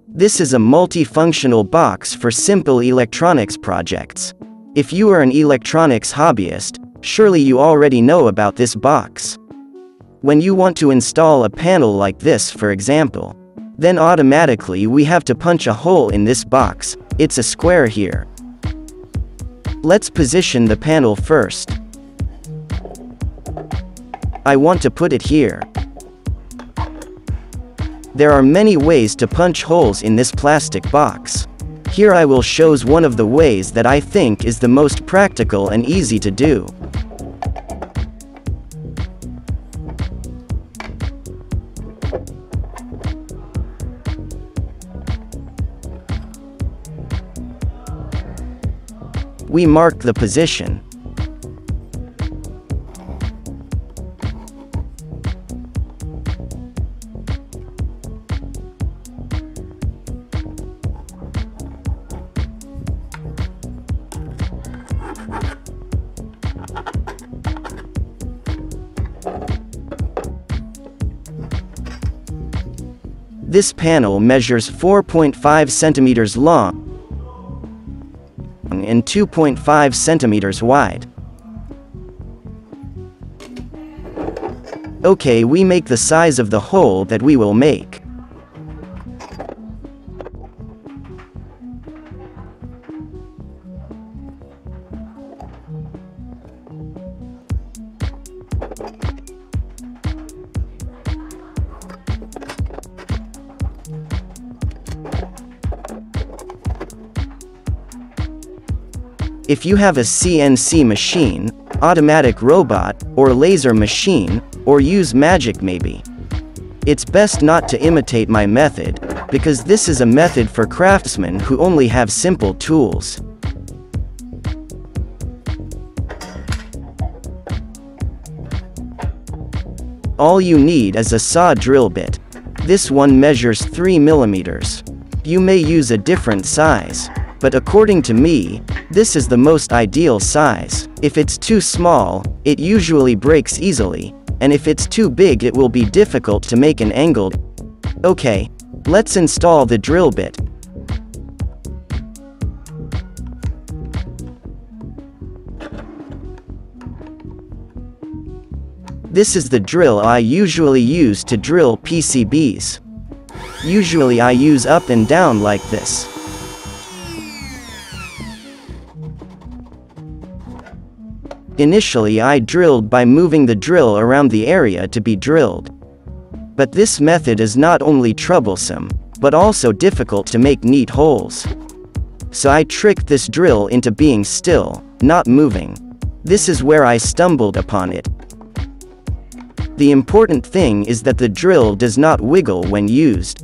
This is a multifunctional box for simple electronics projects. If you are an electronics hobbyist, surely you already know about this box. When you want to install a panel like this, for example, then automatically we have to punch a hole in this box. It's a square here. Let's position the panel first. I want to put it here. There are many ways to punch holes in this plastic box. Here I will shows one of the ways that I think is the most practical and easy to do. We mark the position. This panel measures 4.5 centimeters long and 2.5 centimeters wide. Okay, we make the size of the hole that we will make. If you have a CNC machine, automatic robot, or laser machine, or use magic maybe. It's best not to imitate my method, because this is a method for craftsmen who only have simple tools. All you need is a saw drill bit. This one measures 3 millimeters. You may use a different size, but according to me, this is the most ideal size. If it's too small, it usually breaks easily, and if it's too big it will be difficult to make an angled. Okay, let's install the drill bit. This is the drill I usually use to drill PCBs. Usually I use up and down like this. Initially I drilled by moving the drill around the area to be drilled. But this method is not only troublesome, but also difficult to make neat holes. So I tricked this drill into being still, not moving. This is where I stumbled upon it. The important thing is that the drill does not wiggle when used.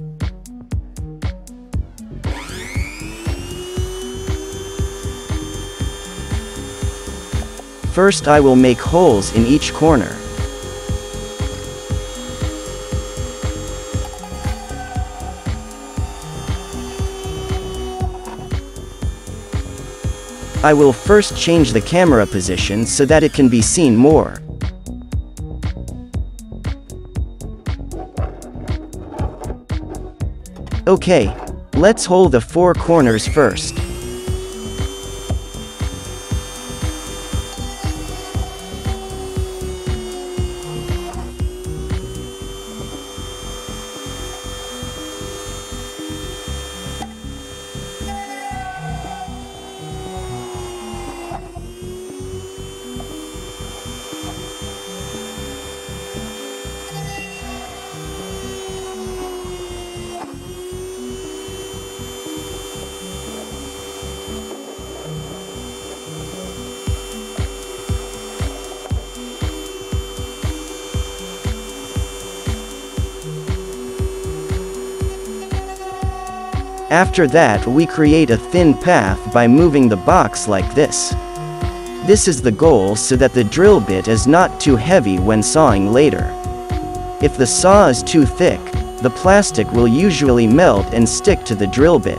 First I will make holes in each corner. I will first change the camera position so that it can be seen more. Okay, let's hole the 4 corners first. After that we create a thin path by moving the box like this. This is the goal so that the drill bit is not too heavy when sawing later. If the saw is too thick, the plastic will usually melt and stick to the drill bit.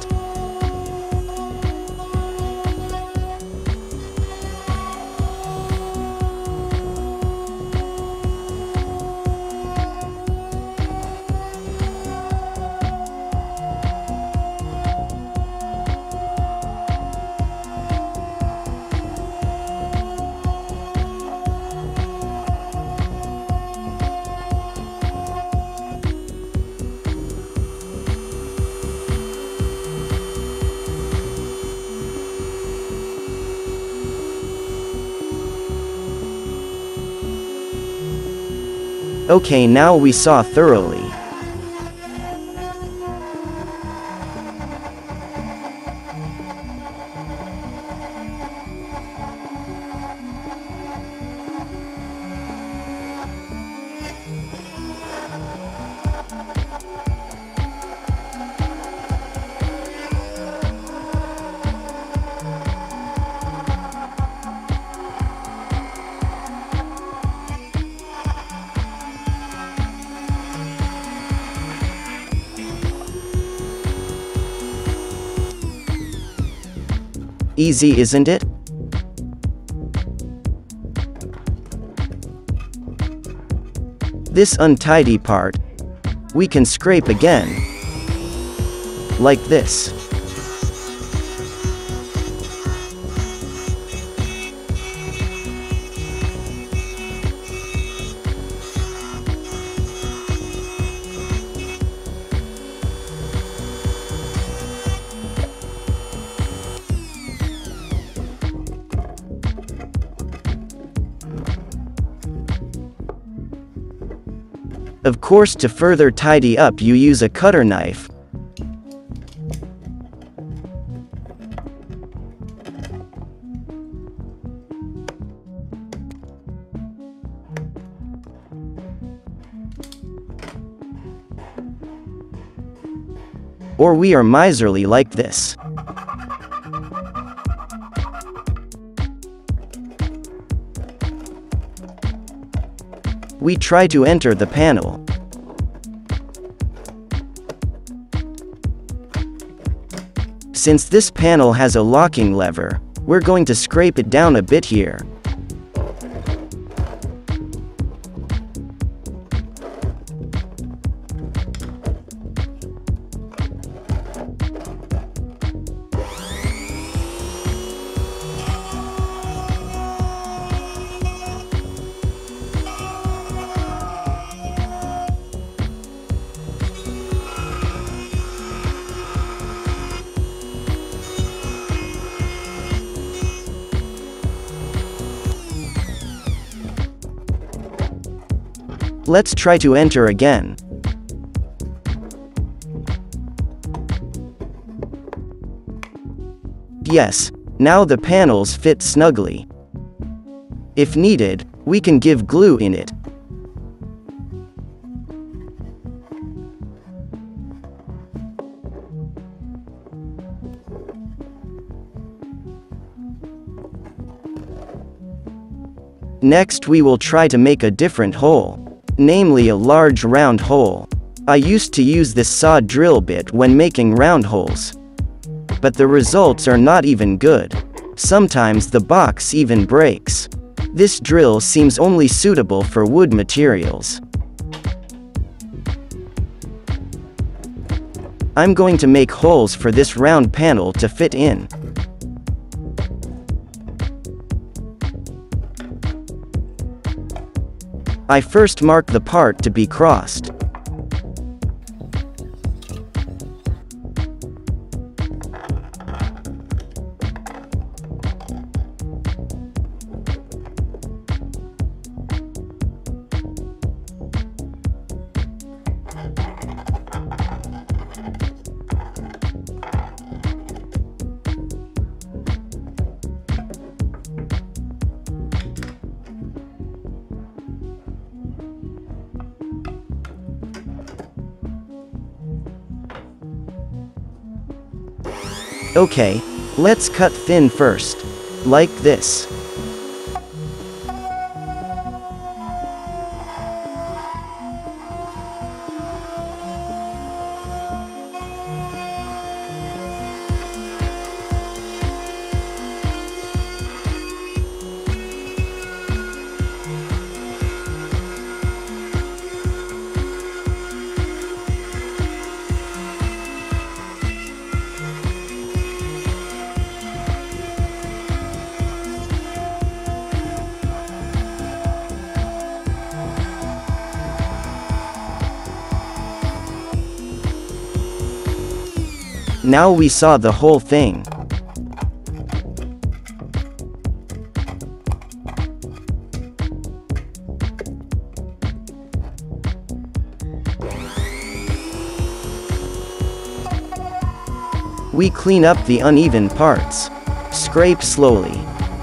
Okay, now we saw thoroughly. Easy, isn't it? This untidy part, we can scrape again. Like this. Of course, to further tidy up, you use a cutter knife. Or we are miserly like this. We try to enter the panel. Since this panel has a locking lever, we're going to scrape it down a bit here. Let's try to enter again. Yes, now the panels fit snugly. If needed, we can give glue in it. Next, we will try to make a different hole. Namely a large round hole. I used to use this saw drill bit when making round holes. But the results are not even good. Sometimes the box even breaks. This drill seems only suitable for wood materials. I'm going to make holes for this round panel to fit in. I first mark the part to be crossed. Okay, let's cut thin first. Like this. Now we saw the whole thing. We clean up the uneven parts. Scrape slowly.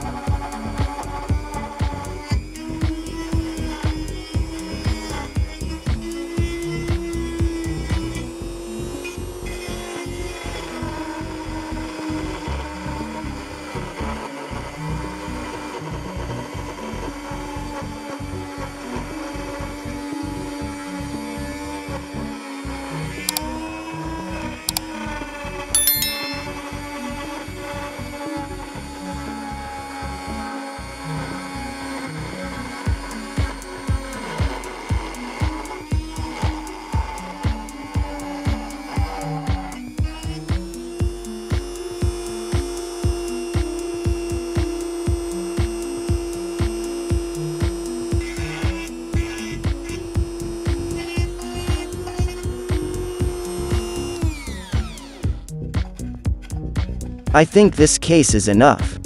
I think this case is enough.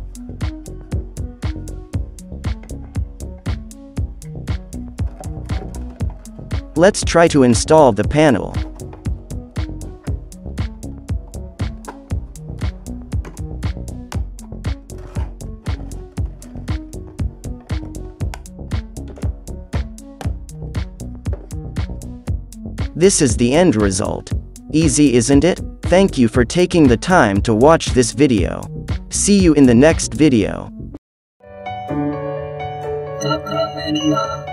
Let's try to install the panel. This is the end result. Easy, isn't it? Thank you for taking the time to watch this video. See you in the next video.